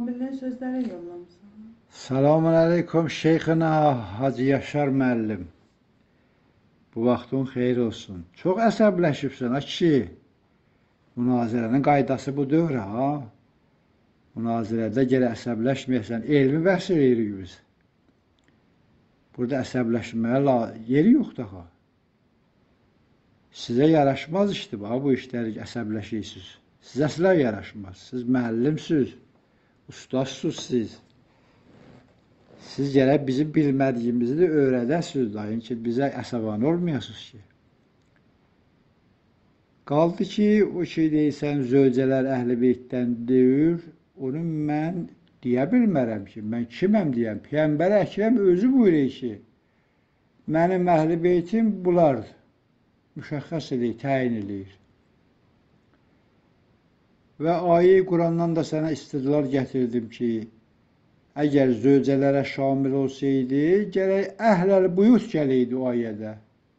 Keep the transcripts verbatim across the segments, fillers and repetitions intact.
Şamil'in sözləri yollamışsan. Selamun aleyküm Şeyxina Hacı Yaşar müəllim. Bu vaxtın xeyir olsun. Çox əsəbləşibsən ha kişi. Münazirənin qaydası bu deyil ha. Münazirədə gələ əsəbləşməyəsən. Elmi bəhs edirik biz. Burada əsəbləşməyə yeri yoxdur ha. Sizə yaraşmaz işdir ha bu işləri əsəbləşirsiniz. Sizə sizə yaraşmaz. Siz müəllimsiniz. Ustasınız siz. Siz gərək bizim bilmədiyimizi də öyrədəsiniz dayın ki, bizə əsəban olmayasınız ki. Qaldı ki, o şey deyirsən, zövcələr əhl-i beytdən deyir, onu mən deyə bilmərəm ki, mən kiməm deyəm. Peyğəmbər Əkrəm özü buyurur ki, mənim əhl-i beytim bunlardır. Müşəxxəs edir, təyin edir. Və ayə-i Qurandan da sənə istidlal gətirdim ki, əgər zövcələrə şamil olsaydı, gərək əhl-əl buyut gələydi o ayədə.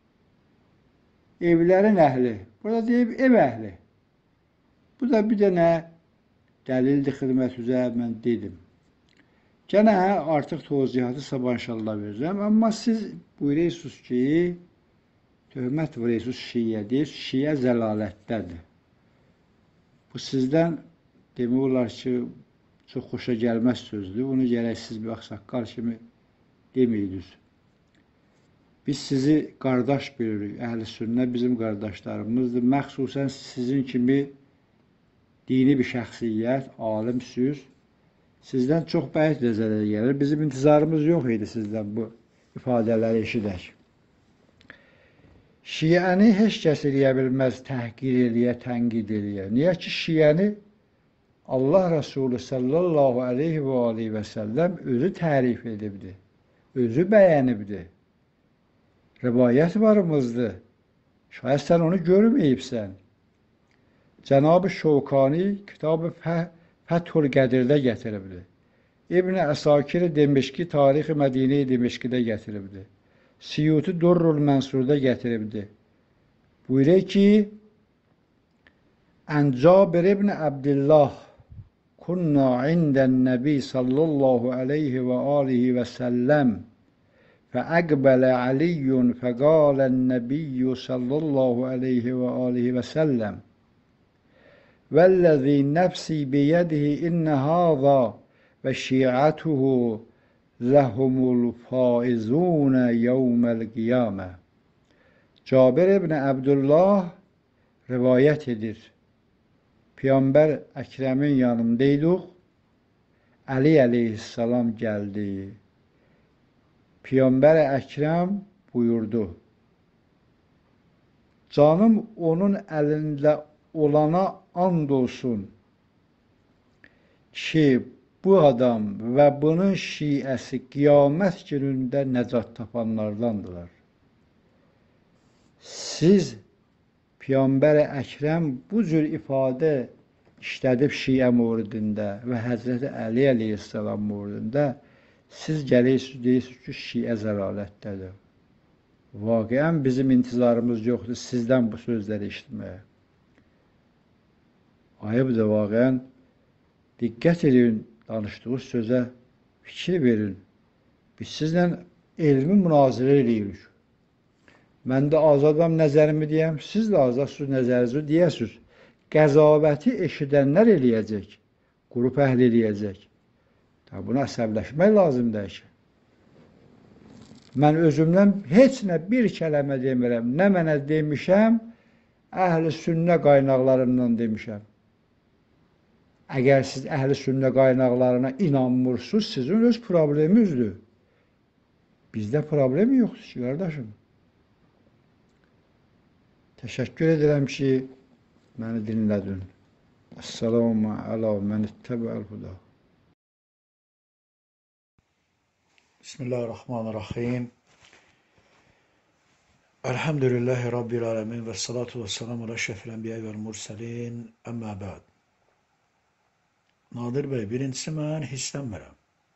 Evlərin əhli. Burada deyib, ev əhli. Bu da bir dənə dəlildir xidmət üzrə mən dedim. Gənə artıq tozcihatı sabah inşallah verəcəm. Amma siz buyuruyorsunuz ki, töhmət vuruyorsunuz şiyə deyir, şiyə zəlalətdədir. Bu sizdən demək olar ki, çox xoşa gəlməz sözdür. Bunu gərək siz bir ağsaqqal kimi deməydiniz. Biz sizi qardaş bilirik. Əhl-i sünnə bizim qardaşlarımızdır. Məxsusən sizin kimi dini bir şəxsiyyət, alimsiniz. Sizdən çox bəyət nəzərə gəlir. Bizim intizarımız yox idi sizdən bu ifadələri eşidək. Şiəni heç kəs eləyə bilməz, təhqir eləyə, tənqid eləyə. Niyə ki, şiəni Allah Resulü sallallahu aleyhi və aleyhi və səlləm özü tərif edibdir, özü bəyənibdir. Rivayət varımızdır. Şayət sən onu görməyibsən. Cənab-ı Şovkani kitab-ı Fəthül Qədirdə gətiribdir. İbn-i Əsakir Demişki Tarix-i Mədine-i Demişkidə gətiribdir. Siyuti Durrul Mənsurda gətiribdir. Buyurur ki, Ən Cabir ibn Abdillah kunna indən Nəbi sallallahu aleyhi və alihi və səlləm fəəqbələ aliyyun fəqalən Nəbiyyü sallallahu aleyhi və alihi və səlləm vəlləzi nəfsi biyədihi innə hâzâ və şi'atuhu ləhumul faizunə yevməl qiyamə. Cabir ibn Abdullah rivayət edir. Peyğəmbər Əkrəmin yanındaydıq. Əli əleyhissalam gəldi. Peyğəmbər Əkrəm buyurdu. Canım onun əlində olana and olsun ki, bu adam və bunun şiəsi qiyamət günündə nəcat tapanlardandılar. Siz Peyğəmbər Əkrəm bu cür ifadə işlədib şiə mövridində və Həzrəti Əli əleyhissalam mövridində siz gəlirsiniz, deyirsiniz ki, şiə zəlalətdədir. Vaqiən bizim intizarımız yoxdur sizdən bu sözləri işitməyə. Ayıbdır vaqiən. Diqqət edin, danışdığınız sözə fikir verin. Biz sizlə elmi münazirə edirik. Mən də azadam nəzərimi deyəm, siz də azadsınız nəzərinizi deyəsiniz. Qəzabəti eşidənlər eləyəcək, qrup əhl eləyəcək. Buna əsəbləşmək lazımdır ki. Mən özümdən heç nə bir kələmə demirəm. Nə mənə demişəm, əhl-i sünnə qaynaqlarından demişəm. Əgər siz əhl-i sünnə qaynaqlarına inanmırsınız, sizin öz probleminizdir. Bizdə problem yoxdur ki, qardaşım. Təşəkkür edirəm ki, məni dinlədin. Əssalamu alə mən ittəbə'əl huda. Bismillahirrahmanirrahim. Elhamdülillahi Rabbil alemin və salatu və selamu alə şəfil ənbiyə vəl mursəlin əmmə bəd. Nadir bəy, birincisi mən hisslənmirəm.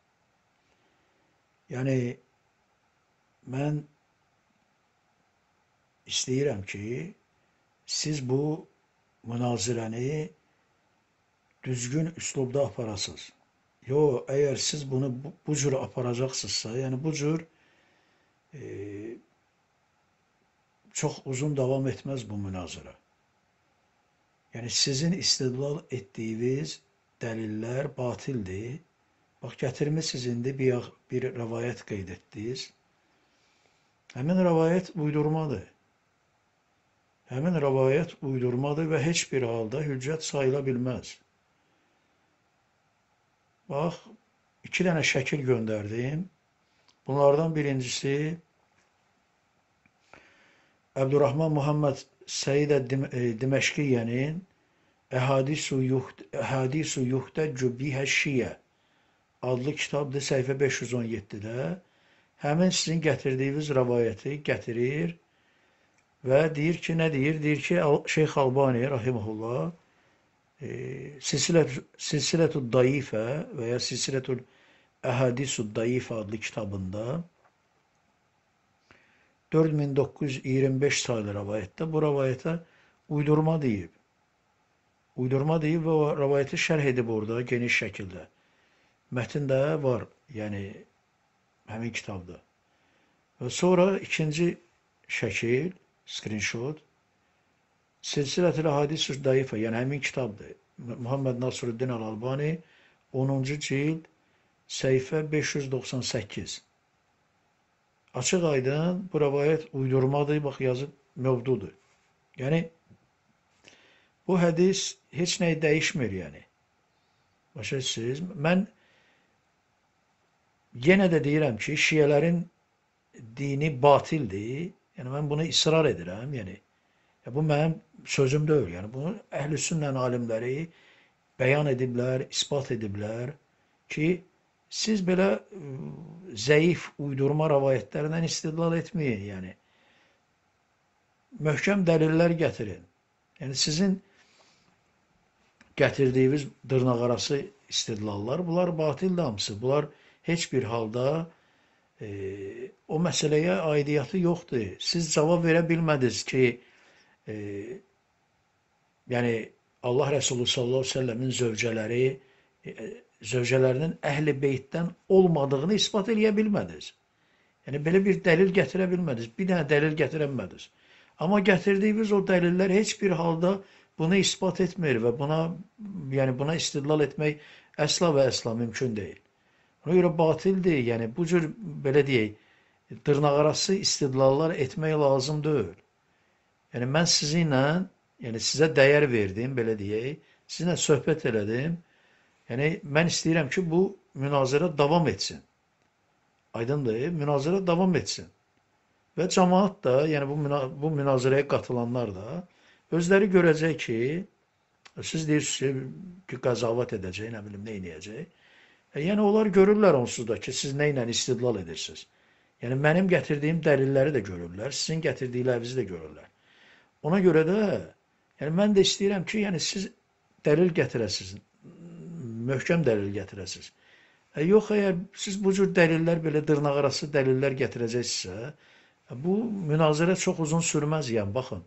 Yəni, mən istəyirəm ki, siz bu münazirəni düzgün üslubda aparasınız. Yo, eğer siz bunu bu, bu cür aparacaqsınızsa, yani bu cür e, çok uzun devam etmez bu münazara. Yani sizin istidlal ettiğiniz deliller batildir. Bak, getirmişsiniz indi bir, bir rivayet qeyd etdiniz. Həmin rivayet uydurmadır. Həmin rivayet uydurmadır və heç bir halda hüccət sayıla bilməz. Bax, iki dənə şəkil göndərdim. Bunlardan birincisi Əbdurrahman Muhammed Səid Diməşqiyyənin Əhadisu Yuhtəccü Bihə Şiyyə adlı kitabdır, səhifə beş yüz on yeddidə. Həmin sizin gətirdiyiniz rivayəti gətirir və deyir ki, nə deyir? Deyir ki, Şeyx Albani rahimehullah e, Silsilətud Daifə və ya Silsilətul Əhadisud Daifə adlı kitabında dörd min doqquz yüz iyirmi beş sayılı rivayətdə bu rivayətə uydurma deyib. Uydurma deyib və o rivayəti şərh edib orada geniş şəkildə. Mətndə var, yəni həmin kitabda. Və sonra ikinci şəkil, screenshot, Silsilətul Əhadisud Daifə, yəni həmin kitabdır. Muhammed Nasruddin Al-Albani, onuncu cild, səhifə beş yüz doxsan səkkiz. Açıq aydın bu rivayət uydurmadır, bax yazıb mövdudur. Yəni bu hədis heç nəyi dəyişmir, yəni. Başa düşürsünüz? Mən yenə də deyirəm ki, şiyələrin dini batildir. Yəni mən bunu israr edirəm, yəni. Ya, bu mənim sözüm deyil, yəni bunu Əhl-i Sünnənin alimləri bəyan ediblər, isbat ediblər ki, siz belə zəif uydurma rivayətlərindən istidlal etməyin, yəni. Möhkəm dəlillər gətirin. Yəni sizin gətirdiyiniz dırnaqarası istidlallar, bunlar batildir hamısı. Bunlar heç bir halda e, o məsələyə aidiyyatı yoxdur. Siz cavab verə bilmədiniz ki, e, yəni Allah Rəsulü sallallahu əleyhi və səlləmin zövcələri e, zövcələrinin əhl-i beytdən olmadığını isbat eləyə bilmədiniz. Yəni, belə bir dəlil gətirə bilmədiniz. Bir dənə dəlil gətirə bilmədiniz. Amma gətirdiyiniz o dəlillər heç bir halda bunu isbat etmir və buna, yəni buna istidlal etmək əsla və əsla mümkün deyil. Ona görə batildir. Yəni, bu cür, belə deyək, dırnaqarası istidlallar etmək lazım deyil. Yəni, mən sizinlə, yəni sizə dəyər verdim, belə deyək, sizinlə söhbət elədim. Yəni, mən istəyirəm ki, bu münazirə davam etsin. Aydındır, münazirə davam etsin. Və cəmaat da, yəni bu, bu münazirəyə qatılanlar da özləri görəcək ki, siz deyirsiniz ki, qəzavat edəcək, nə bilim, nə eləyəcək. E, yəni, onlar görürlər onsuz da ki, siz nə ilə istidlal edirsiniz. Yəni, mənim gətirdiyim dəlilləri də görürlər, sizin gətirdiklərinizi də görürlər. Ona görə də, yəni, mən də istəyirəm ki, yəni, siz dəlil gətirəsiniz, möhkəm dəlil gətirəsiniz. E, yox, əgər siz bu cür dəlillər, belə dırnaqarası dəlillər gətirəcəksinizsə, e, bu münazirə çox uzun sürməz, yəni, baxın.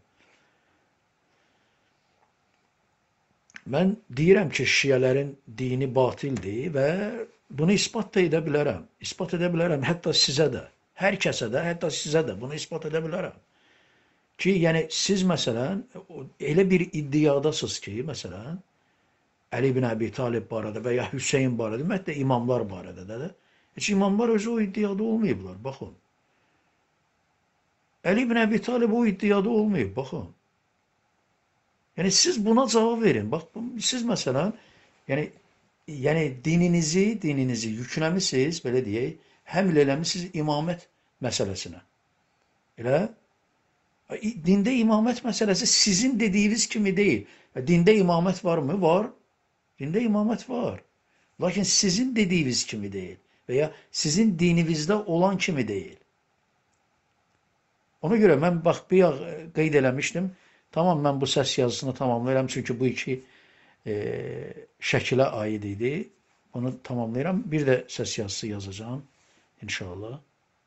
Mən deyirəm ki, şiyələrin dini batildir və bunu ispat da edə bilərəm. İspat edə bilərəm, hətta sizə də, hər kəsə də, hətta sizə də bunu ispat edə bilərəm. Ki, yəni, siz məsələn, elə bir iddiadasınız ki, məsələn, Əli ibn Əbi Talib barədə və ya Hüseyin barədə, ümumiyyətlə imamlar barədə də, heç imamlar özü o iddiada olmayıblar, baxın. Əli ibn Əbi Talib o iddiada olmayıb, baxın. Yəni, siz buna cavab verin. Bax, siz məsələn, yəni, yəni dininizi, dininizi yükləmisiniz, belə deyək, həml eləmisiniz imamət məsələsinə. Elə, dində imamət məsələsi sizin dediyiniz kimi deyil. Dində imamət varmı? Var. Dində imamət var. Lakin sizin dediyiniz kimi deyil. Və ya sizin dininizdə olan kimi deyil. Ona görə mən, bax, bir yağ qeyd eləmişdim. Tamam, mən bu səs yazısını tamamlayıram. Çünki bu iki e, şəkilə aid idi. Bunu tamamlayıram. Bir də səs yazısı yazacağım. İnşallah.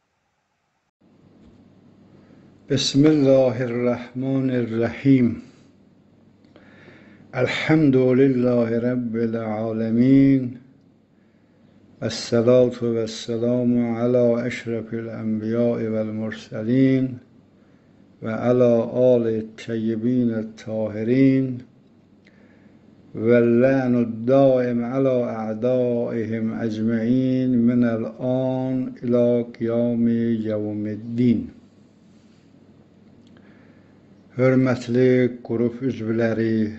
Bismillahirrahmanirrahim. Elhamdülillahi Rabbil alemin. والصلاة والسلام على أشرف الأنبياء والمرسلين وعلى آل الطيبين الطاهرين واللعن الدائم على أعدائهم أجمعين من الآن إلى قيام يوم الدين. Hörmətli qrup üzvləri,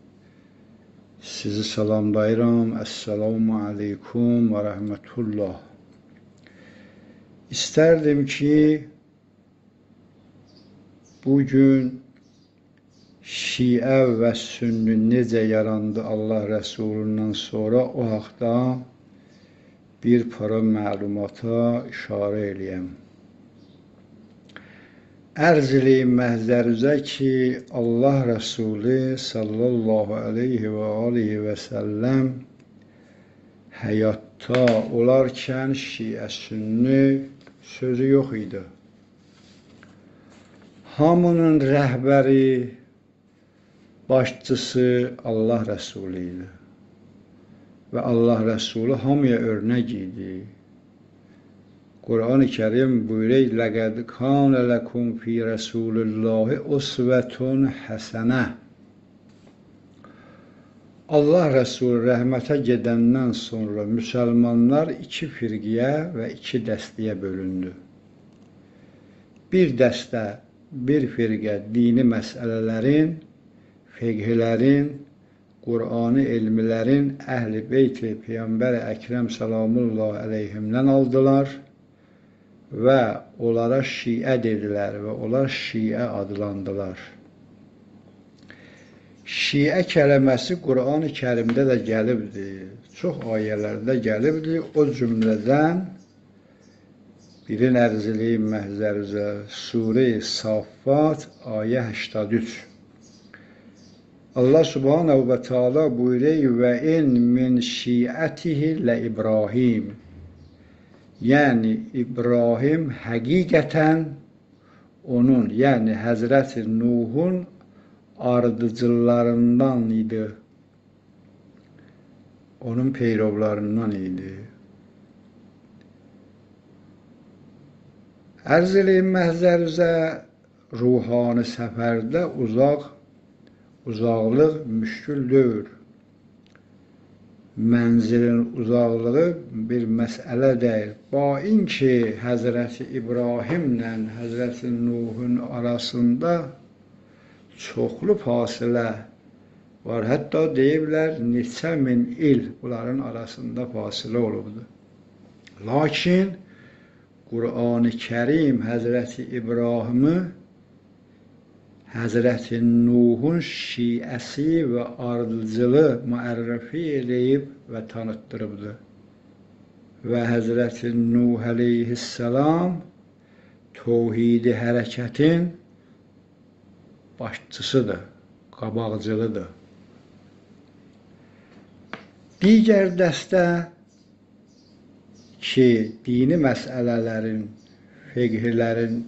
sizi salamlayıram. Esselamu aleykum və rəhmətullah. İstərdim ki, bugün Şiə və Sünni necə yarandı Allah Rəsulundan sonra o haqda bir para məlumata işarə eləyəm. Ərz eləyim məhzərinizə ki, Allah Rəsulü sallallahu aleyhi və aleyhi və səlləm həyatda olarkən Şiə Sünni sözü yox idi. Hamının rəhbəri, başçısı Allah Rəsulü idi. Və Allah Rəsulü hamıya örnək idi. Qur'an-ı Kərim buyurur: "Laqad kana lakum fi Rasulillahi usvetun hasenə." Allah Rəsulü rəhmətə gedəndən sonra müsəlmanlar iki firqiyə və iki dəstəyə bölündü. Bir dəstə, bir firqə dini məsələlərin, fiqhlərin, Qur'anı elmilərin Əhl-i Beyt və Peyğəmbər Əkrəm salamullahi əleyhimdən aldılar və onlara Şiə dedilər və onlar Şiə adlandılar. Şiə kələməsi Qur'an-ı Kərimdə də gəlibdir, çox ayələrdə gəlibdir. O cümlədən birin ərz eləyim məhzərinizə, Surə-i Saffat, ayə səksən üç. Allah Subhanahu və Teala buyuruyor: "Və in min şiətihi lə İbrahim." Yəni İbrahim həqiqətən onun, yəni Həzrəti Nuhun ardıcıllarından idi. Onun peyrovlarından idi. Ərz eləyim məhzərinizə, ruhani səfərdə uzaq, uzaqlıq müşkül deyil. Mənzilin uzaqlığı bir məsələ deyil. Bain ki, Həzrəti İbrahimlə Həzrəti Nuhun arasında çoxlu fasilə var. Hətta deyiblər, neçə min il bunların arasında fasilə olubdur. Lakin Qur'an-ı Kərim Həzrəti İbrahimi Həzrəti Nuhun şiəsi və ardıcılı müərrəfi eləyib və tanıtdırıbdır. Və Həzrəti Nuh əleyhissalam təvhidi hərəkətin başçısıdır, qabaqcılıdır. Digər dəstə ki, dini məsələlərin, fiqhlərin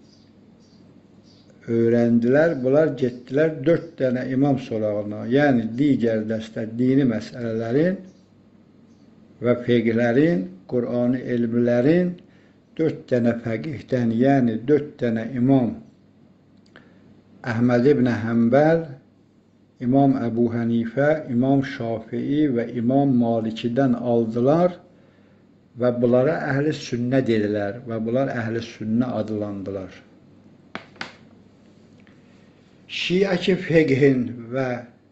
öyrəndilər, bunlar getdilər dörd dənə imam sorağına, yəni digər dəstə dini məsələlərin və fiqhlərin, Qur'an elmlərin dörd dənə fəqihdən, yəni dörd dənə imam, Əhməd ibn Həmbəl, İmam Əbu Hənifə, İmam Şafii və İmam Malikidən aldılar və bunlara əhl-i sünnə dedilər və bunlar əhl-i sünnə adlandılar. Şiəki fiqhin və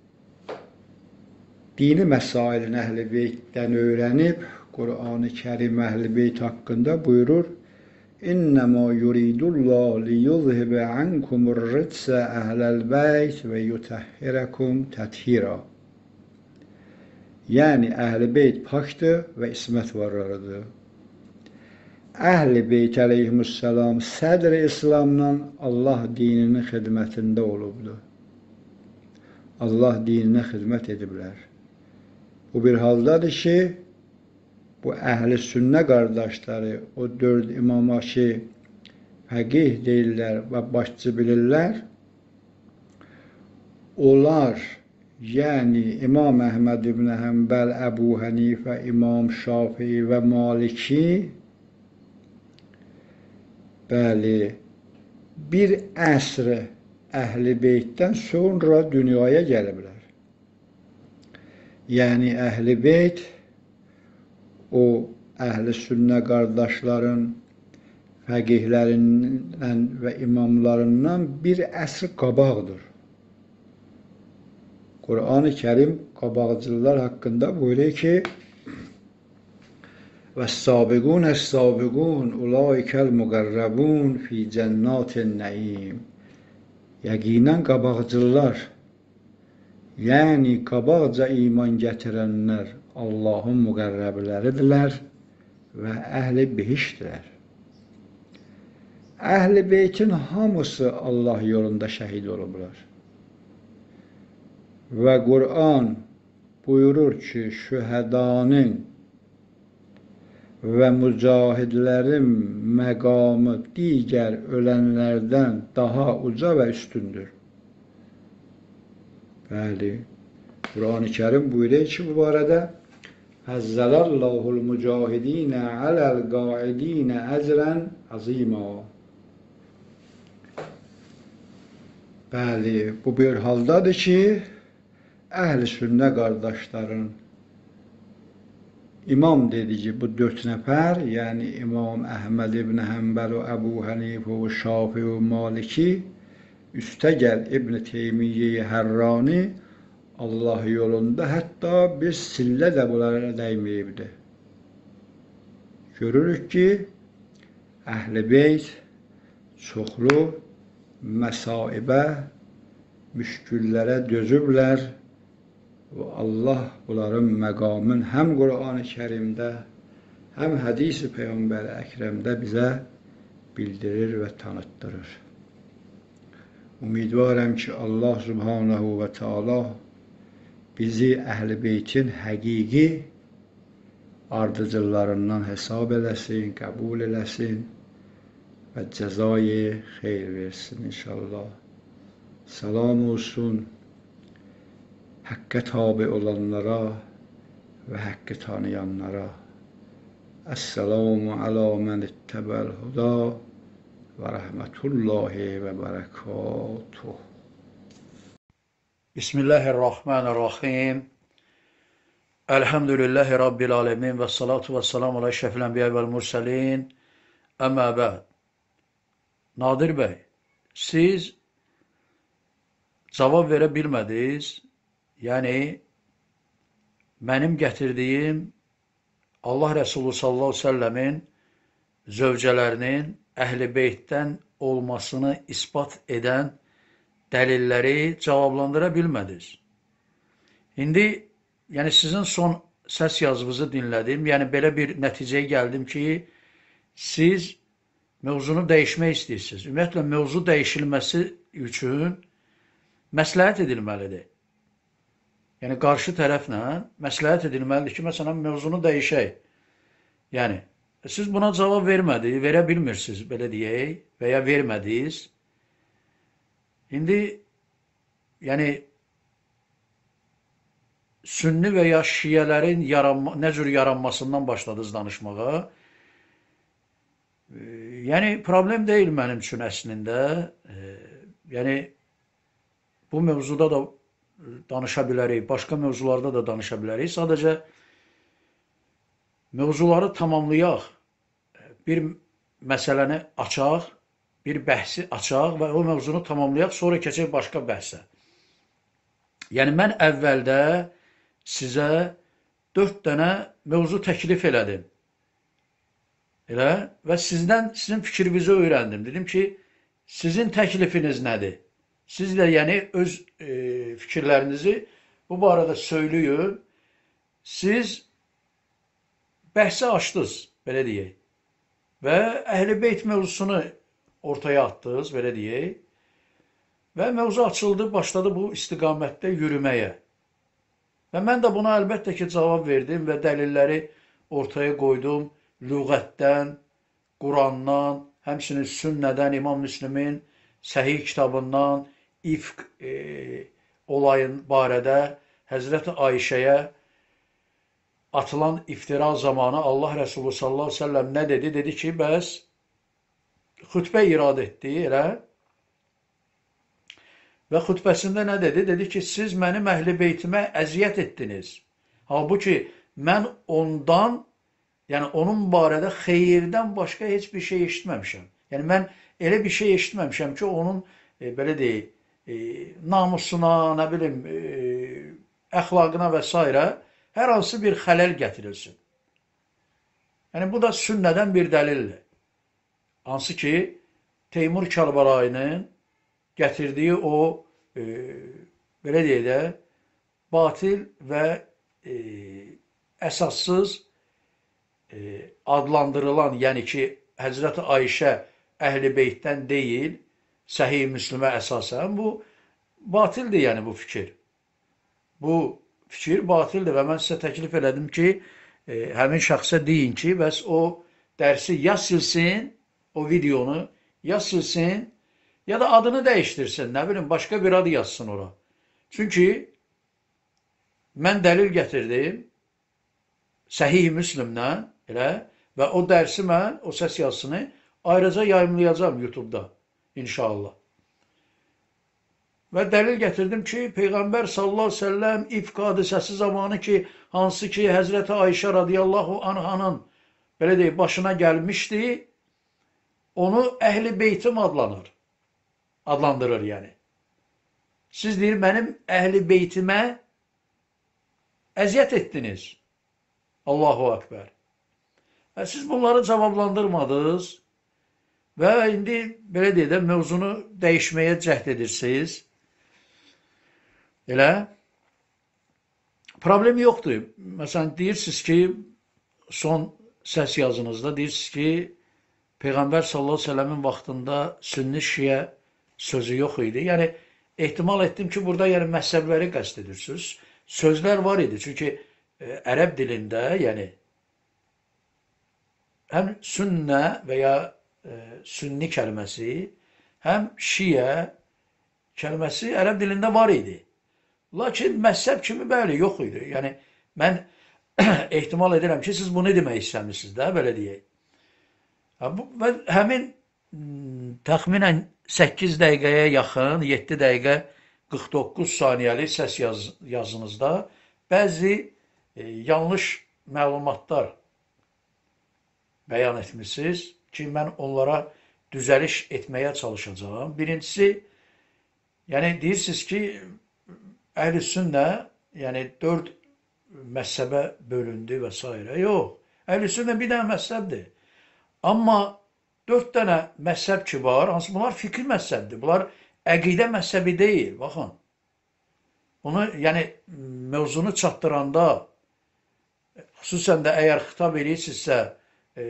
dini məsailin Əhl-i Beytdən öyrənib, Qur'an-ı Kərim Əhl-i Beyt haqqında buyurur: "İnnəmə yuridullah liyuzhibə ankumur ritsə əhləl beyt və yutəhhirəkum təthira." Yəni Əhl-i Beyt pakdır və ismət varlarıdır. Əhl-i Beyt əleyhissalam sədr-i İslamla Allah dininin xidmətində olubdur. Allah dininə xidmət ediblər. Bu bir haldadır ki, bu əhl-i sünnə qardaşları, o dörd imama ki, fəqih deyirlər və başçı bilirlər, onlar yəni İmam Əhməd ibn Həmbəl, Əbu Hənifə, İmam Şafii və Maliki, bəli, bir əsr Əhl-i Beytdən sonra dünyaya gəliblər. Yəni Əhl-i Beyt o Əhl-i Sünnə qardaşların fəqihlərindən və imamlarından bir əsr qabaqdır. Qur'an-ı Kərim qabaqcılılar haqqında buyuruyor ki: "Vəs-sabiqun əs-sabiqun ulaikəl muqarrabun fi cennatin naim." Yəqinən qabaqcılılar, yəni qabaqca iman gətirənlər Allahın müqərrəbləridirlər və əhl-i behiştdirlər. Əhl-i Beytin hamısı Allah yolunda şəhid olublar. Və Qur'an buyurur ki, şühədanın və mücahidlərin məqamı digər ölənlərdən daha uca və üstündür. Bəli, Qur'an-ı Kərim buyuruyor ki, bu barədə Fəzzələllahul mücahidinə aləl qaidinə əcrən azima. Bəli, bu bir haldadır ki, Əhl-i Sünnə qardaşların imam dediği bu dört nəfər, yəni İmam Əhməd ibn Həmbəl, Əbu Hənifə, Şafii və Maliki, üstə gəl İbn Teymiyyə Hərrani Allah yolunda hətta bir sillə də bunlara dəyməyibdir. Görürük ki, Əhl-i Beyt çoxlu məsaibə, müşküllərə dözüblər və Allah bunların məqamın həm Qur'an-ı Kərimdə, həm hədis-i Peyğəmbər Əkrəmdə bizə bildirir və tanıtdırır. Ümidvarım ki, Allah Subhanahu və Teala bizi Əhl-i Beytin həqiqi ardıcıllarından hesab eləsin, qəbul eləsin və cəzayı xeyr versin inşallah. Salam olsun Hakk'a tabi olanlara ve hakkı tanıyanlara. Esselamu ala men ittebel huda ve rahmetullahi ve berekatuhu. Bismillahirrahmanirrahim. Elhamdülillahi Rabbil alemin ve salatu ve selamu ala eşrefil enbiya vel murselin. Amma ba'd. Nadir Bey, siz cavab verə bilmədiniz. Yəni, mənim gətirdiyim Allah Rəsulü sallallahu aleyhi ve sellemin zövcələrinin Əhl-i Beytdən olmasını ispat edən dəlilləri cavablandıra bilmədiniz. İndi, yəni sizin son səs yazınızı dinlədim. Yəni, belə bir nəticəyə gəldim ki, siz mövzunu dəyişmək istəyirsiniz. Ümumiyyətlə, mövzu dəyişilməsi üçün məsləhət edilməlidir. Yəni, qarşı tərəflə məsləhət edilməlidir ki, məsələn, mövzunu dəyişək. Yəni, siz buna cavab vermədiniz, verə bilmirsiniz, belə deyək, və ya vermədiniz. İndi, yəni, sünni və ya şiyələrin yaranma, nə cür yaranmasından başladınız danışmağa. Yəni, problem deyil mənim üçün əslində. Yəni, bu mövzuda da danışa bilərik, başqa mövzularda da danışa bilərik. Sadəcə mövzuları tamamlayaq, bir məsələni açaq, bir bəhsi açaq və o mövzunu tamamlayaq, sonra keçək başqa bəhsə. Yəni, mən əvvəldə sizə dörd dənə mövzu təklif elədim. Elə? Və sizdən, sizin fikrinizi öyrəndim. Dedim ki, sizin təklifiniz nədir? Siz də yəni öz e, fikirlərinizi bu barədə söyləyin. Siz bəhsi açdınız, belə deyək. Və Əhl-i Beyt mövzusunu ortaya atdınız, belə deyək. Və mövzu açıldı, başladı bu istiqamətdə yürüməyə. Və mən də buna əlbəttə ki, cavab verdim və dəlilləri ortaya qoydum. Lüğətdən, Qurandan, həmçinin sünnədən, İmam Müslimin Səhih kitabından, İfq e, olayın barədə Həzrəti Ayşəyə atılan iftira zamanı Allah Rəsulü sallallahu əleyhi və səlləm nə dedi? Dedi ki, bəs xütbə irad etdi, elə? Və xütbəsində nə dedi? Dedi ki, siz mənim əhl-i beytimə əziyyət etdiniz. Halbuki mən ondan, yəni onun barədə xeyirdən başqa heç bir şey eşitməmişəm. Yəni mən elə bir şey eşitməmişəm ki, onun e, belə deyək, e, namusuna, nə bilim, e, əxlaqına və s. hər hansı bir xələl gətirilsin. Yəni bu da sünnədən bir dəlildir. Hansı ki, Teymur Kərbəlayının gətirdiyi o, e, belə deyək də, batil və e, əsassız e, adlandırılan, yəni ki, Həzrəti Ayşə Əhl-i Beytdən deyil, Səhih Müslimə əsasən, bu batildir, yəni bu fikir. Bu fikir batildir və mən sizə təklif elədim ki, e, həmin şəxsə deyin ki, bəs o dərsi ya silsin, o videonu ya silsin, ya da adını dəyişdirsin, nə bilim, başqa bir adı yazsın ora. Çünki mən dəlil gətirdim, Səhih Müslimdən, elə, və o dərsi mən, o səs yazısını ayrıca yayımlayacağım YouTube-da, inşallah. Və dəlil gətirdim ki, Peyğəmbər sallallahu əleyhi və səlləm ifk hadisəsi zamanı ki, hansı ki, Həzrəti Ayşə radiyallahu anhanın, belə deyək, başına gəlmişdi, onu Əhl-i Beytim adlanır, adlandırır yəni. Siz deyir, mənim Əhl-i Beytimə əziyyət etdiniz. Allahu Akbar. Və siz bunları cavablandırmadınız və indi, belə deyək də, mövzunu dəyişməyə cəhd edirsiniz. Elə, problem yoxdur. Məsələn, deyirsiniz ki, son səs yazınızda deyirsiniz ki, Peyğəmbər sallallahu əleyhi və səlləmin vaxtında sünni şiə sözü yox idi. Yəni, ehtimal etdim ki, burada yəni məhzəbləri qəsd edirsiniz. Sözlər var idi. Çünki e, ərəb dilində, yəni, həm sünnə və ya e, sünni kəlməsi, həm şiə kəlməsi ərəb dilində var idi. Lakin məhzəb kimi bəli, yox idi. Yəni, mən ehtimal edirəm ki, siz bunu demək istəmişsiniz də, belə deyək. Və həmin təxminən səkkiz dəqiqəyə yaxın, yeddi dəqiqə qırx doqquz saniyəlik səs yaz, yazınızda bəzi e, yanlış məlumatlar bəyan etmişsiniz ki, mən onlara düzəliş etməyə çalışacağım. Birincisi, yəni deyirsiniz ki, Əhl-i Sünnə, yəni dörd məzhəbə bölündü və s. Yox, Əhl-i Sünnə bir dənə məzhəbdir. Amma dörd dənə məzhəb ki var, hansı bunlar fikri məzhəbdir. Bunlar əqidə məzhəbi deyil, baxın. Bunu, yəni, mövzunu çatdıranda, xüsusən də əgər xitab edirsinizsə e,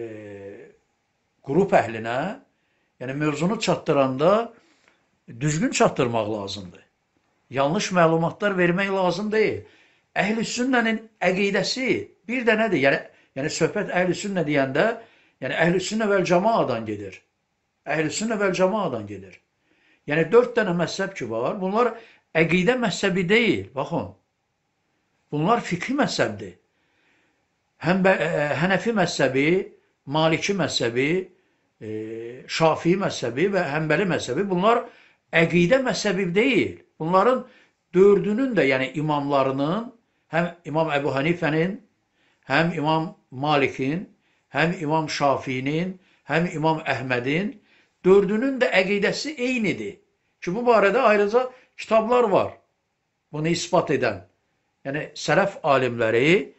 qrup əhlinə, yəni mövzunu çatdıranda düzgün çatdırmaq lazımdır. Yanlış məlumatlar vermək lazım deyil. Əhl-i Sünnənin əqidəsi bir dənədir. Yəni, yəni söhbət Əhl-i Sünnə deyəndə, yəni Əhl-i Sünnə vəl Cəmaədən gedir. Əhl-i Sünnə vəl Cəmaədən gedir. Yəni dörd dənə məzhəb ki var, bunlar əqidə məzhəbi deyil. Baxın, bunlar fikri məzhəbdir. Həm Hənəfi məzhəbi, Maliki məzhəbi, e, Şafii məzhəbi və Həmbəli məzhəbi, bunlar əqidə məzhəbi deyil. Bunların dördünün də, yəni imamlarının, həm İmam Əbu Hənifənin, həm İmam Malikin, həm İmam Şafinin, həm İmam Əhmədin, dördünün də əqidəsi eynidir. Ki, bu barədə ayrıca kitablar var, bunu ispat edən. Yəni, sələf alimləri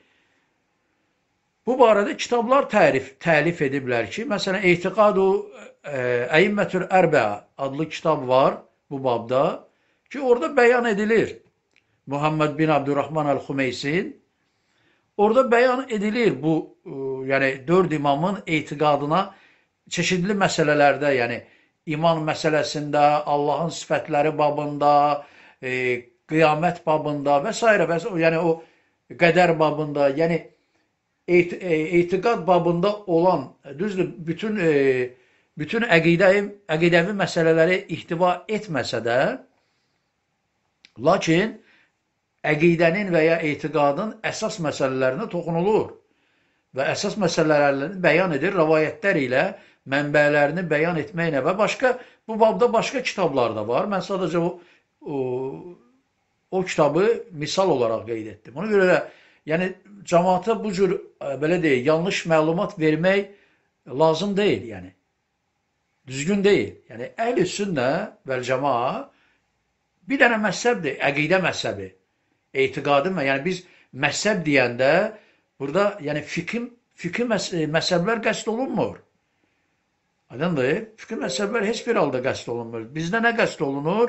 bu barədə kitablar tərif, təlif ediblər ki, məsələn, Etiqadu Əimmətül Ərbə adlı kitab var bu babda, ki, orada bəyan edilir. Muhammed bin Abdurrahman Əl-Xümeysin, orada bəyan edilir bu, yəni, dörd imamın etiqadına çeşidli məsələlərdə, yəni, iman məsələsində, Allahın sifətləri babında, e, qiyamət babında və s. və s. Yəni, o qədər babında, yəni, et, e, etiqad babında olan, düzdür, bütün, e, bütün əqidəvi, əqidəvi məsələləri ihtiva etməsə də, Lakin əqidənin və ya etiqadın əsas məsələlərinə toxunulur və əsas məsələlərini bəyan edir, rəvayətlər ilə mənbələrini bəyan etməklə və başqa, bu babda başqa kitablar da var. Mən sadəcə o, o, o kitabı misal olaraq qeyd etdim. Ona görə də, yəni, cəmaata bu cür, belə deyək, yanlış məlumat vermək lazım deyil, yəni. Düzgün deyil. Yəni, əhl-i sünnə vəl-cəmaa bir dənə məzhəbdir, əqidə məzhəbi, etiqadı mə, yəni biz məzhəb deyəndə burada, yəni fiqh, fiqh məzhəblər qəsd olunmur. Aydındır? Fiqh məzhəblər heç bir halda qəsd olunmur. Bizdə nə qəsd olunur?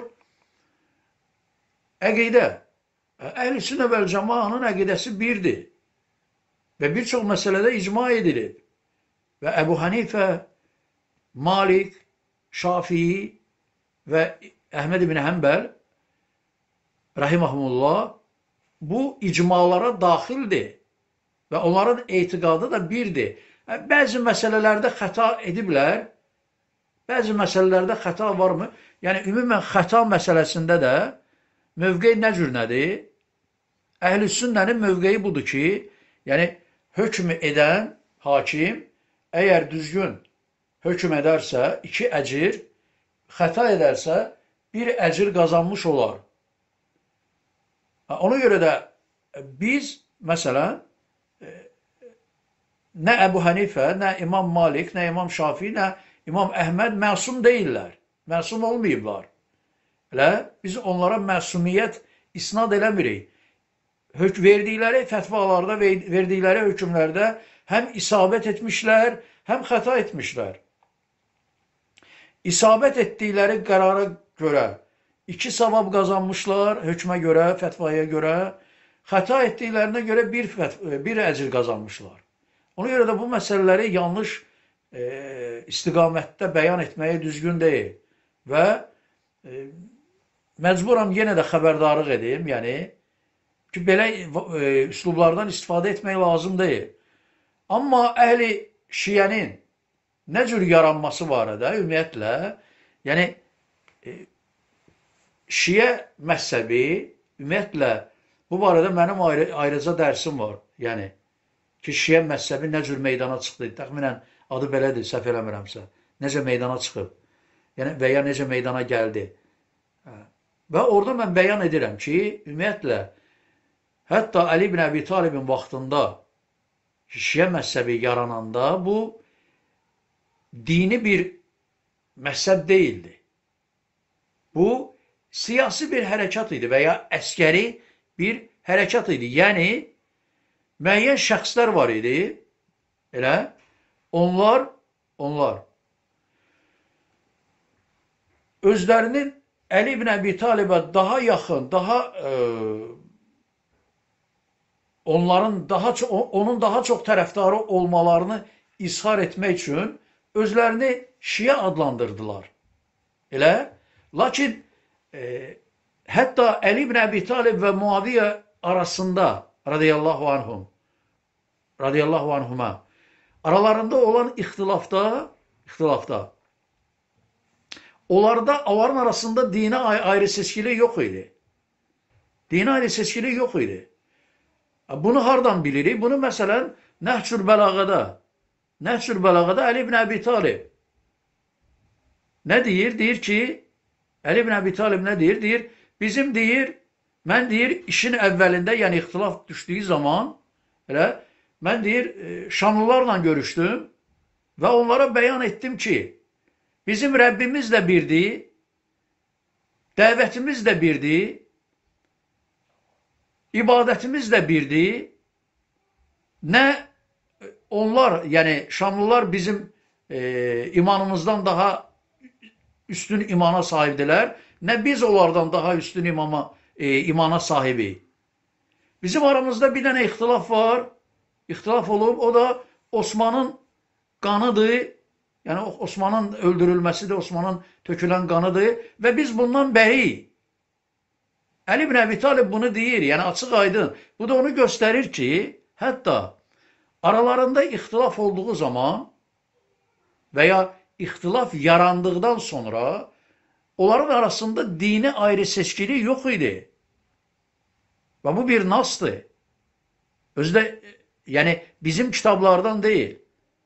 Əqidə. Əhl-i sünnə vəl-cəmaanın əqidəsi birdir və bir çox məsələdə icma edilir. Və Əbu Hanifə, Malik, Şafii və Əhməd ibn Həmbəl rahiməhumullah bu icmalara daxildir və onların etiqadı da birdir. Bəzi məsələlərdə xəta ediblər, bəzi məsələlərdə xəta varmı? Yəni, ümumən xəta məsələsində də mövqeyi nə cür nədir? Əhl-i sünnənin mövqeyi budur ki, yəni, hökm edən hakim əgər düzgün hökm edərsə, iki əcir, xəta edərsə, bir əcir qazanmış olar. Ona görə də biz, məsələn, nə Əbu Hanifə, nə İmam Malik, nə İmam Şafii, nə İmam Əhməd məsum deyirlər, məsum olmayıblar. Elə biz onlara məsumiyyət isnad eləmirik. Verdikləri fətvalarda, verdikləri hökmlərdə həm isabət etmişlər, həm xəta etmişlər. İsabət etdikləri qərara görə iki savab qazanmışlar, hökmə görə, fətvaya görə, xəta etdiklərinə görə bir, bir əcr qazanmışlar. Ona görə də bu məsələləri yanlış e, istiqamətdə bəyan etməyə düzgün deyil. Və e, məcburam yenə də xəbərdarlıq edim, yəni ki, belə e, üslublardan istifadə etmək lazım deyil. Amma əhli şiyənin nə cür yaranması barədə, ümumiyyətlə, yəni e, şiə məzhəbi, ümumiyyətlə, bu barədə mənim ayrı, ayrıca dərsim var. Yəni, ki, şiə məzhəbi nə cür meydana çıxdı, təxminən adı belədir, səhv eləmirəmsə, necə meydana çıxıb, yəni, və ya necə meydana gəldi. Və orada mən bəyan edirəm ki, ümumiyyətlə, hətta Əli ibn Əbi Talibin vaxtında şiə məzhəbi yarananda bu dini bir məzhəb deyildi. Bu, siyasi bir hərəkat idi və ya əskəri bir hərəkat idi. Yəni, müəyyən şəxslər var idi, elə, onlar, onlar özlərinin Əli ibn Əbi Talibə daha yaxın, daha e, onların daha çox, onun daha çox tərəfdarı olmalarını izhar etmək üçün özlərini şiə adlandırdılar. Elə, lakin e, hətta Əli ibn Əbi Talib və Muaviyyə arasında radiyallahu anhum, radiyallahu anhuma aralarında olan ixtilafda, ixtilafda onlarda, onların arasında dini ayrı seçkili yox idi. Dini ayrı seçkili yox idi. Bunu hardan bilirik? Bunu məsələn Nəhcül Bəlağədə, Nəhcül Bəlağədə Əli ibn Əbi Talib nə deyir? Deyir ki, Əli ibn Əbi Talib nə deyir? Deyir, bizim deyir, mən deyir, işin əvvəlində, yəni ixtilaf düşdüyü zaman, elə, mən deyir, Şamlılarla görüşdüm və onlara bəyan etdim ki, bizim Rəbbimiz də birdir, dəvətimiz də birdir, ibadətimiz də birdir. Nə onlar, yəni Şamlılar bizim e, imanımızdan daha üstün imana sahibdilər, nə biz onlardan daha üstün imama, e, imana sahibi. Bizim aramızda bir dənə ixtilaf var, ixtilaf olub, o da Osmanın qanıdır. Yəni, Osmanın öldürülməsi də Osmanın tökülən qanıdır və biz bundan bəriyik. Əli ibn Əbi Talib bunu deyir, yəni açıq aydın. Bu da onu göstərir ki, hətta aralarında ixtilaf olduğu zaman və ya ixtilaf yarandıqdan sonra onların arasında dini ayrı seçkili yox idi. Ve bu bir nastı. Özde yani bizim kitaplardan değil.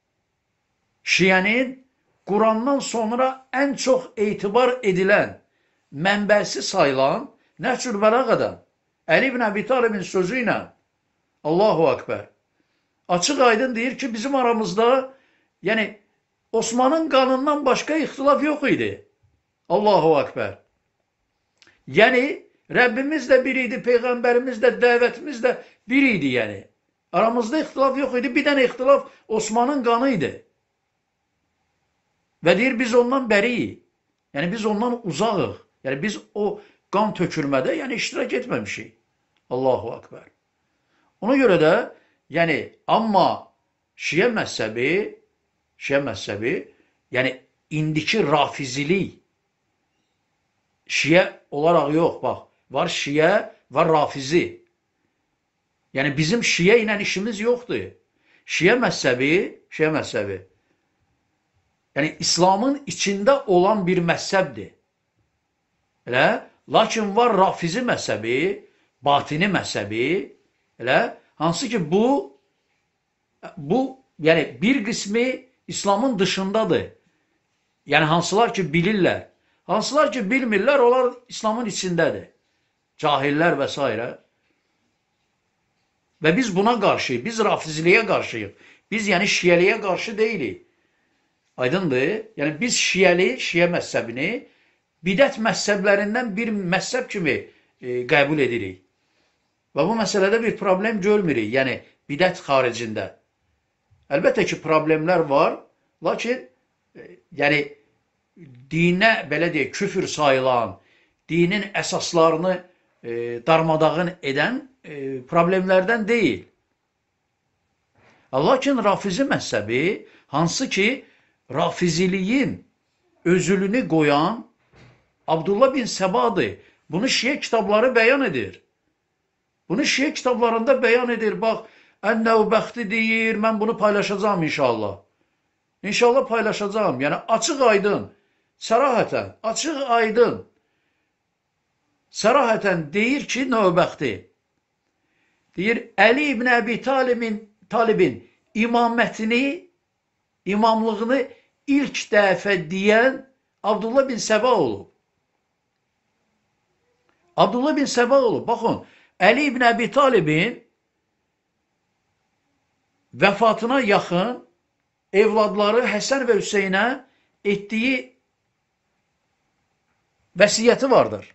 Şiənin Kur'an'dan sonra en çok itibar edilen, mənbəsi sayılan Nəhcül Bəlağədən Əli ibn Əbi Talibin sözü ilə Allahu Ekber açıq aydın deyir ki bizim aramızda yani Osman'ın kanından başka ihtilaf yok idi. Allahu Ekber. Yani Rabbimiz de biriydi, Peygamberimiz de, davetimiz de biriydi yani. Aramızda ihtilaf yok idi. Bir tane ihtilaf Osman'ın kanıydı. Ve deyir biz ondan beriyiz. Yani biz ondan uzağız. Yani biz o kan tökülmede yani iştirak etmemişik. Allahu Ekber. Ona göre de yani ama Şiə mezhebi Şiə mezhebi yani indiki rafizilik Şiə olarak yok bak. Var Şiə, var Rafizi. Yani bizim Şiə ile işimiz yoktu. Şiə mezhebi, Şiə mezhebi yani İslam'ın içinde olan bir mezhepdir. Elə? Lakin var Rafizi mezhebi, batini mezhebi, elə? Hansı ki bu bu yani bir kısmı İslam'ın dışındadır. Yani hansılar ki bilirler. Hansılar ki bilmirlər, onlar İslam'ın içindedir. Cahiller vesaire. Ve biz buna karşıyız. Biz Rafiziliğe karşıyız. Biz yani Şiəliğe karşı değiliz. Aydındır. Yani biz Şiəli, Şiə mezhebini bidət mezheblerinden bir mezhep kimi e, kabul edirik. Ve bu meselede bir problem görmürük. Yani bidət haricinde. Elbette ki problemler var. Lakin e, yani dine belə deyək, küfür sayılan, dinin esaslarını e, darmadağın eden e, problemlerden değil. Lakin Rafizi mezhebi hansı ki Rafiziliğin özülünü koyan Abdullah bin Səbadır. Bunu Şiə kitapları beyan edir. Bunu Şiə kitaplarında beyan edir. Bak Ən-Nəvbəxti deyir, ben bunu paylaşacağım inşallah. İnşallah paylaşacağım. Yani açık aydın, sərahətən, açık aydın, sərahətən deyir ki, Nəvbəxti. Deyir, Əli ibn Əbi Talibin, Talibin imamətini, imamlığını ilk dəfə deyən Abdullah bin Səba olub. Abdullah bin Səba olub. Baxın, Əli ibn Əbi Talibin vəfatına yaxın evladları Həsən və Hüseynə etdiyi vəsiyyəti vardır.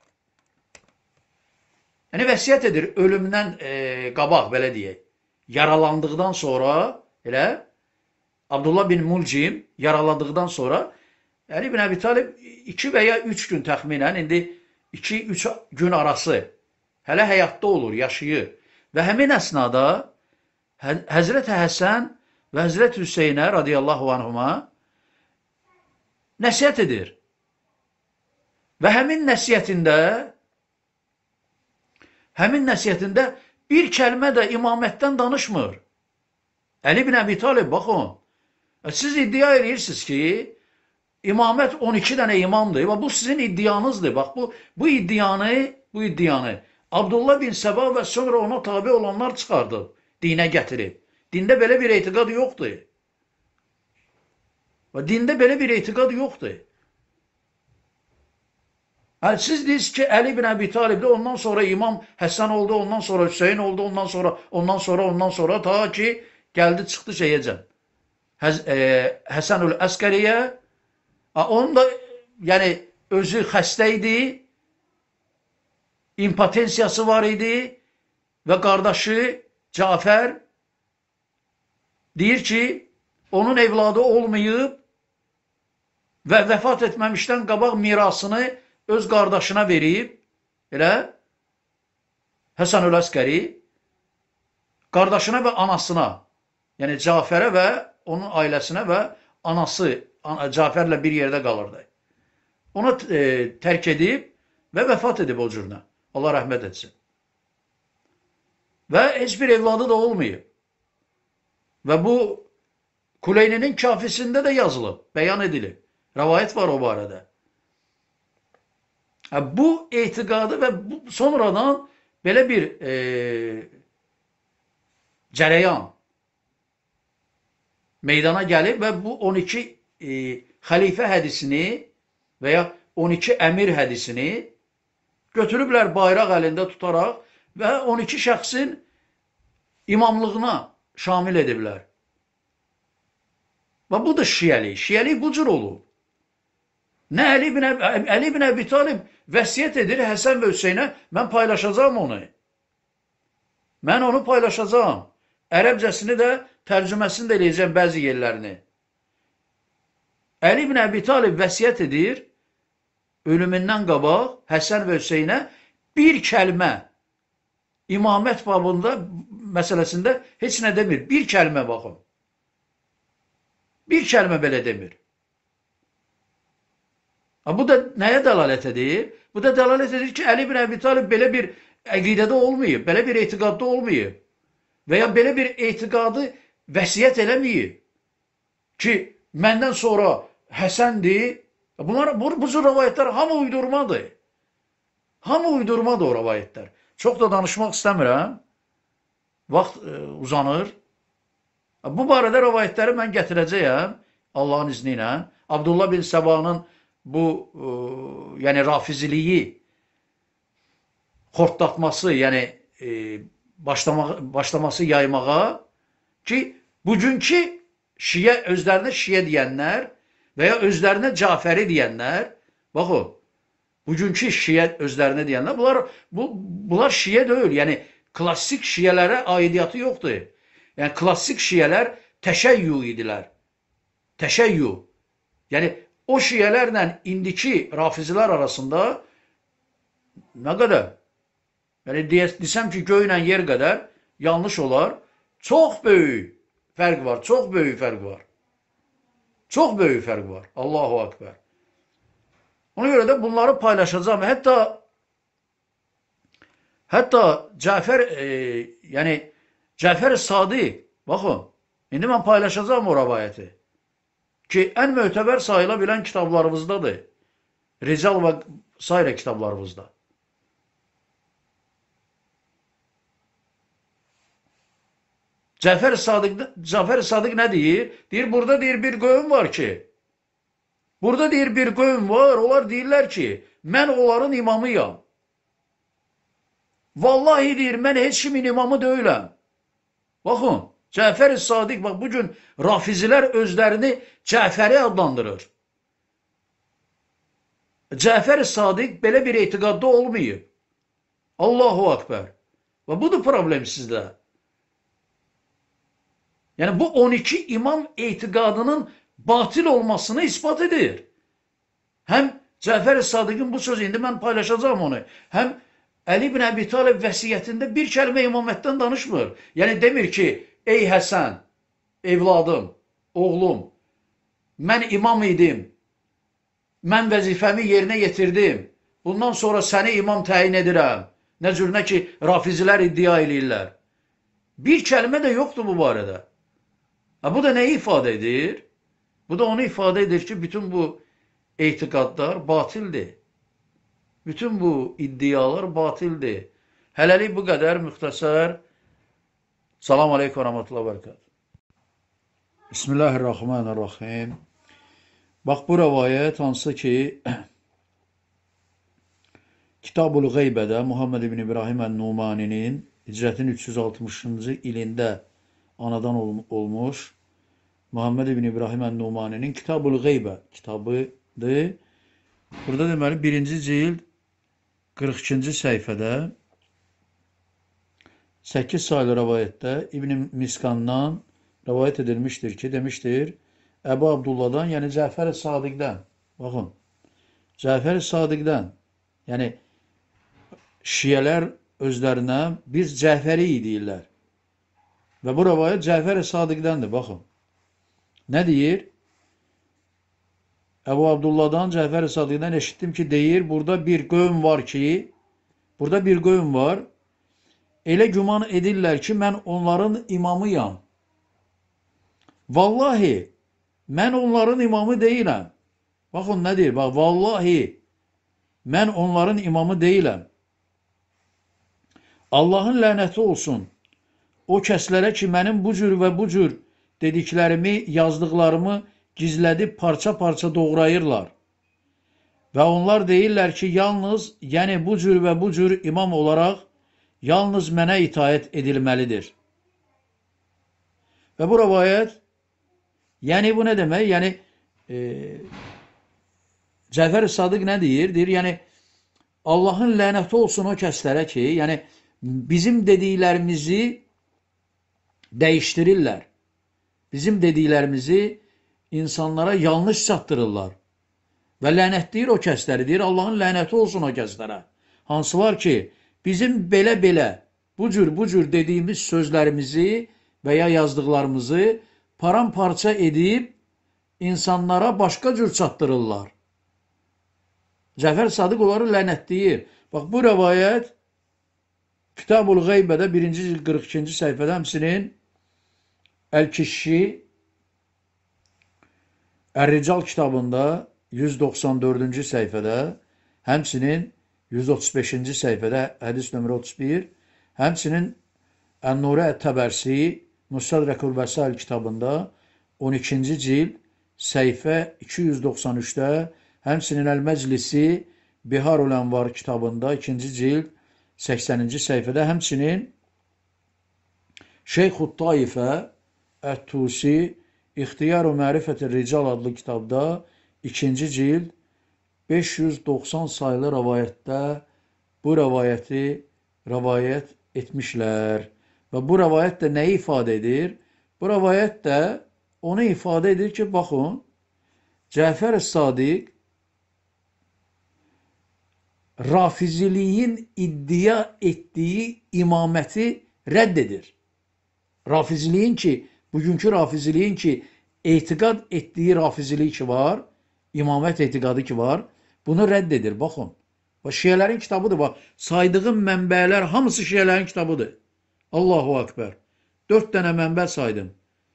Yəni vəsiyyət edir ölümdən e, qabaq, belə deyək. Yaralandıqdan sonra, elə Abdullah bin Mulcim yaralandıqdan sonra Əli ibn Əbi Talib iki və ya üç gün təxminən, indi iki üç gün arası hələ həyatda olur, yaşayır. Və həmin əsnada Həzrət Həsən və Həzrət Hüseynə radiyallahu anhuma nəsihət edir. Və həmin nəsihətində həmin nəsihətində bir kəlmə də imamətdən danışmır. Əli ibn Əbi Talib, baxın, siz iddia edirsiniz ki, imamət on iki dənə imamdır. Bu sizin iddianızdır. Bax, bu, bu iddianı, bu iddianı Abdullah bin Səba və sonra ona tabi olanlar çıxardıb, dinə gətirib. Dində belə bir etiqad yoxdur. Və dində belə bir etiqad yoxdur. Yəni, siz deyirsiniz ki, Əli ibn Əbi Talib'də ondan sonra İmam Həsən oldu, ondan sonra Hüseyin oldu, ondan sonra, ondan sonra, ondan sonra, ta ki, gəldi, çıxdı şeyəcən. Həz, e, Həsənül Əskəriyə, onun da, yəni, özü xəstə idi, impotensiyası var idi və qardaşı Cafer deyir ki, onun evladı olmayıb və vəfat etməmişdən qabaq mirasını öz qardaşına verib, elə Həsənül Əskəri, qardaşına və anasına, yəni Caferə və onun ailəsinə və anası Caferlə bir yerdə qalırdı. Onu e, tərk edib və vəfat edib o cürünə. Allah rəhmət etsin. Və heç bir evladı da olmayıb. Və bu Kuleyninin kafisində də yazılıb, bəyan edilib. Rəvayət var o barədə. Bu etiqadı və bu, sonradan belə bir e, cərəyan meydana gəlib və bu on iki e, xəlifə hədisini və ya on iki əmir hədisini götürüblər bayraq əlində tutaraq və on iki şəxsin imamlığına şamil ediblər. Və bu da şiyəlik. Şiyəlik bu cür olur. Nə Əli ibn, Əli ibn Əbi Talib vəsiyyət edir Həsən və Hüseynə, mən paylaşacağım onu. Mən onu paylaşacağım. Ərəbcəsini də, tərcüməsini də eləyəcəm bəzi yerlərini. Əli ibn Əbi Talib vəsiyyət edir, ölümündən qabaq Həsən və Hüseynə bir kəlmə imamət babında, məsələsində heç nə demir. Bir kəlmə baxın. Bir kəlmə belə demir. Bu da nəyə dəlalət edir? Bu da dəlalət edir ki, Əli ibn Əbi Talib belə bir əqidədə olmayıb, belə bir etiqadda olmayıb və ya belə bir etiqadı vəsiyyət eləməyib ki, məndən sonra Həsəndir. Bunlar, bu, bu cür rəvayətlər hamı uydurmadır. Hamı uydurmadır o rəvayətlər. Çox da danışmaq istəmirəm. Vaxt e, uzanır. Bu barədə rəvayətləri mən gətirəcəyəm Allahın izni ilə. Abdullah bin Səbanın bu e, yəni rafiziliyi xortlatması, yəni e, başlama, başlaması yaymağa ki, bugünkü şiə, özlərinə şiə deyənlər və ya özlərinə Cafəri deyənlər, baxın, bugünkü şiə özlərinə deyənlər, bunlar, bu, bunlar şiə deyil, yəni klassik şiələrə aidiyyatı yoxdur. Yəni klassik şiələr təşəyyü idilər. Təşəyyü. Yəni o şiələrlə indiki rafizilər arasında nə qədər? Yəni desəm ki, göylə yer qədər yanlış olar. Çox böyük fərq var, çox böyük fərq var. Çox böyük fərq var. Allahu Akbar. Ona görə də bunları paylaşacağım. Hətta hətta Cəfər e, yəni Cəfər Sadiq, baxın, indi mən paylaşacağım o rəvayəti ki, ən mötəbər sayıla bilən kitablarımızdadır. Rical və sairə kitablarımızda. Cəfər Sadiq, Cəfər Sadiq nə deyir? Deyir, burada deyir bir qövm var ki, burada deyir bir qövm var, onlar deyirlər ki, mən onların imamıyam. Vallahi deyir, mən heç kimin imamı deyiləm. Baxın, Cəfər Sadiq, bax, bugün rafizilər özlərini Cəfəri adlandırır. Cəfər Sadiq belə bir etiqadda olmayıb. Allahu Akbar. Və budur problem sizdə. Yəni bu on iki imam etiqadının batil olmasını ispat edir. Həm Cəfər Sadiqin bu sözü, indi mən paylaşacağım onu, həm Əli ibn Əbi Talib vəsiyyətində bir kəlmə imamətdən danışmır. Yəni demir ki, ey Həsən, evladım, oğlum, mən imam idim, mən vəzifəmi yerinə yetirdim, bundan sonra səni imam təyin edirəm. Nə cür nə ki, rafizilər iddia edirlər. Bir kəlmə də yoxdur bu barədə. Ha, bu da nəyi ifadə edir? Bu da onu ifadə edir ki, bütün bu etiqadlar batildir. Bütün bu iddialar batildir. Hələlik bu qədər müxtəsər. Salam aleykum və rəhmətullah və bərəkət. Bismillahirrahmanirrahim. Bax, bu rəvayət hansı ki, Kitab-ül Qeybədə Muhammed ibn İbrahim Ən-Numaninin hicrətin üç yüz altmışıncı ilində anadan ol olmuş Muhammed ibn İbrahim Ən-Numaninin Kitab-ül Qeybə kitabıdır. Burada deməli birinci cild qırx ikinci səhifədə səkkiz sayılı rəvayətdə İbn Miskandan rəvayət edilmişdir ki, demişdir, Əbu Abdullahdan, yəni Cəfər Sadiqdən, baxın, Cəfər Sadiqdən, yəni şiyələr özlərinə biz Cəfəri deyirlər. Və bu rəvayət Cəfər Sadiqdəndir, baxın. Nə deyir? Əbu Abdullahdan, Cəfər Sadiqdən eşitdim ki, deyir, burada bir qövm var ki, burada bir qövm var, elə güman edirlər ki, mən onların imamıyam. Vallahi, mən onların imamı deyiləm. Baxın, nə deyir? Bax, vallahi, mən onların imamı deyiləm. Allahın lənəti olsun o kəslərə ki, mənim bu cür və bu cür dediklərimi, yazdıqlarımı gizlədib parça-parça doğrayırlar. Və onlar deyirlər ki, yalnız, yəni bu cür və bu cür imam olaraq yalnız mənə itaət edilməlidir. Və bu rəvayət, yəni bu nə demək? Yəni e, Cəfər Sadıq nə deyir? Deyir, yəni Allahın lənəti olsun o kəslərə ki, yəni bizim dediklərimizi dəyişdirirlər. Bizim dediklərimizi insanlara yanlış çatdırırlar. Və lənətləyir o kəsləri, deyir, Allahın lənəti olsun o kəslərə. Hansılar ki, bizim belə-belə, bu cür, bu cür dediyimiz sözlərimizi və ya yazdıqlarımızı paramparça edib insanlara başqa cür çatdırırlar. Cəfər Sadıq onları lənətləyir. Bax, bu rəvayət Kitab-ul Qeybədə birinci cild qırx ikinci səhifədə, həmçinin Əl-Kişşi Ər-Rical kitabında yüz doxsan dördüncü səhifədə, həmçinin yüz otuz beşinci səhifədə, hədis nömrə otuz bir, həmçinin Ən-Nuri Ət-Təbərsi Müstədrəkül Vəsail kitabında on ikinci cild səhifə iki yüz doxsan üçdə, həmçinin Əl-Məclisi Biharul Ənvar kitabında ikinci cild səksəninci səhifədə, həmçinin Şeyxut Taifə Ət-Tusi İxtiyar-ı Mərifət-i Rical adlı kitabda ikinci cild beş yüz doxsan sayılı rəvayətdə bu rəvayəti rəvayət etmişlər. Və bu rəvayət də nəyi ifadə edir? Bu rəvayət də onu ifadə edir ki, baxın, Cəfər Sadiq Rafiziliyin iddia etdiyi imaməti rədd edir. Rafiziliyin ki, bugünkü Rafiziliyin ki, etiqad etdiyi Rafizilik ki var, imamət etiqadı ki var, bunu rədd edir. Baxın, Şiələrin kitabıdır. Bax, saydığım mənbələr hamısı Şiələrin kitabıdır. Allahu Akbar. Dörd dənə mənbə saydım.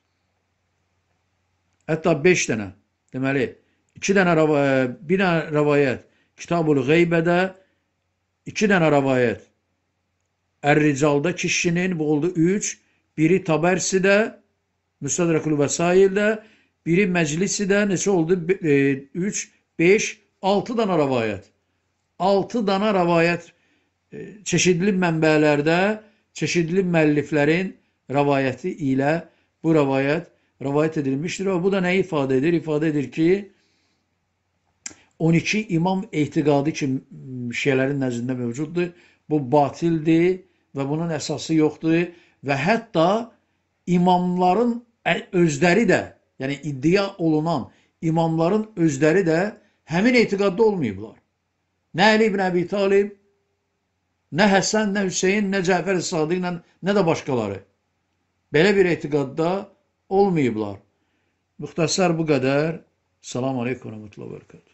Hətta beş dənə. Deməli, iki dənə rəvayət, bir dənə rəvayət Kitab-ul Qeybədə, iki dənə rəvayət Ər-Ricalda kişinin, bu oldu üç, biri Təbərsidə, Müstədrəkül Vəsaildə, biri Məclisidə, neçə oldu? üç, beş, altı dənə rəvayət. altı dənə rəvayət çeşidli mənbələrdə, çeşidli müəlliflərin rəvayəti ilə bu rəvayət rəvayət edilmişdir. Və bu da nə ifadə edir? İfadə edir ki, on iki imam etiqadı ki, şiələrin nəzdində mövcuddur. Bu batildir və bunun əsası yoxdur. Və hətta imamların özləri də, yəni iddia olunan imamların özləri də həmin etiqadda olmayıblar. Nə Əli ibn Əbi Talib, nə Həsən, nə Hüseyin, nə Cəfər Sadiq, nə də başqaları. Belə bir etiqadda olmayıblar. Müxtəsər bu qədər. Selamun Aleyküm və Rəhmətullahi və Bərəkətuhu.